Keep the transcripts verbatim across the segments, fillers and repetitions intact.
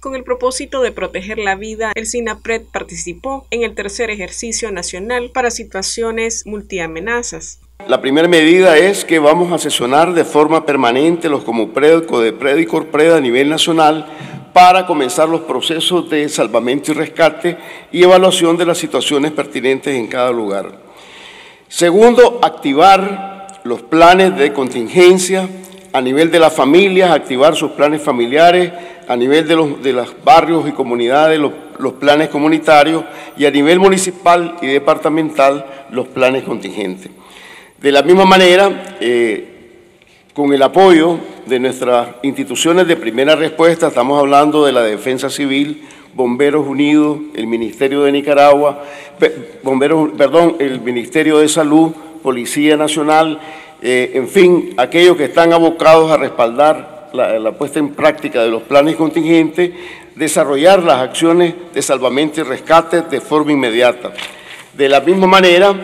Con el propósito de proteger la vida, el SINAPRED participó en el tercer ejercicio nacional para situaciones multiamenazas. La primera medida es que vamos a sesionar de forma permanente los Comupred, Codepred y Corpred a nivel nacional para comenzar los procesos de salvamento y rescate y evaluación de las situaciones pertinentes en cada lugar. Segundo, activar los planes de contingencia a nivel de las familias, activar sus planes familiares, a nivel de los, de los barrios y comunidades, los, los planes comunitarios y a nivel municipal y departamental los planes contingentes. De la misma manera, eh, con el apoyo de nuestras instituciones de primera respuesta, estamos hablando de la Defensa Civil, Bomberos Unidos, el Ministerio de Nicaragua, Bomberos, perdón, el Ministerio de Salud, Policía Nacional, eh, en fin, aquellos que están abocados a respaldar la, la puesta en práctica de los planes contingentes, desarrollar las acciones de salvamento y rescate de forma inmediata. De la misma manera,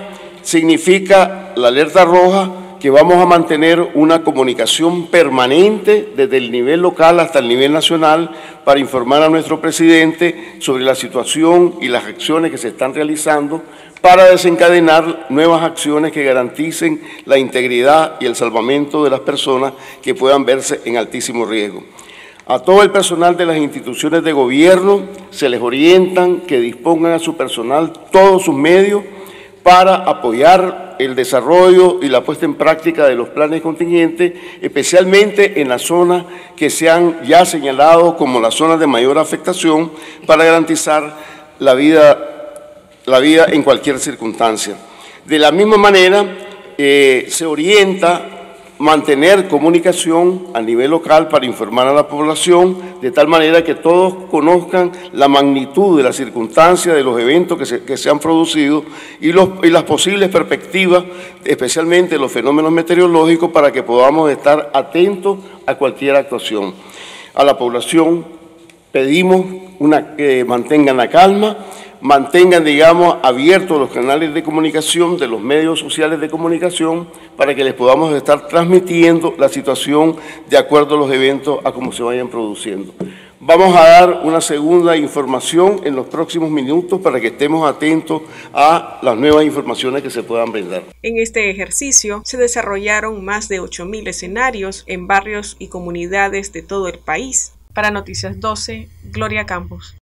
significa la alerta roja que vamos a mantener una comunicación permanente desde el nivel local hasta el nivel nacional para informar a nuestro presidente sobre la situación y las acciones que se están realizando para desencadenar nuevas acciones que garanticen la integridad y el salvamento de las personas que puedan verse en altísimo riesgo. A todo el personal de las instituciones de gobierno se les orientan que dispongan a su personal todos sus medios para apoyar el desarrollo y la puesta en práctica de los planes contingentes, especialmente en las zonas que se han ya señalado como las zonas de mayor afectación para garantizar la vida, la vida en cualquier circunstancia. De la misma manera, eh, se orienta mantener comunicación a nivel local para informar a la población, de tal manera que todos conozcan la magnitud de las circunstancias de los eventos que se, que se han producido y, los, y las posibles perspectivas, especialmente los fenómenos meteorológicos, para que podamos estar atentos a cualquier actuación. A la población pedimos una, que mantengan la calma, mantengan, digamos, abiertos los canales de comunicación de los medios sociales de comunicación para que les podamos estar transmitiendo la situación de acuerdo a los eventos, a cómo se vayan produciendo. Vamos a dar una segunda información en los próximos minutos para que estemos atentos a las nuevas informaciones que se puedan brindar. En este ejercicio se desarrollaron más de ocho mil escenarios en barrios y comunidades de todo el país. Para Noticias doce, Gloria Campos.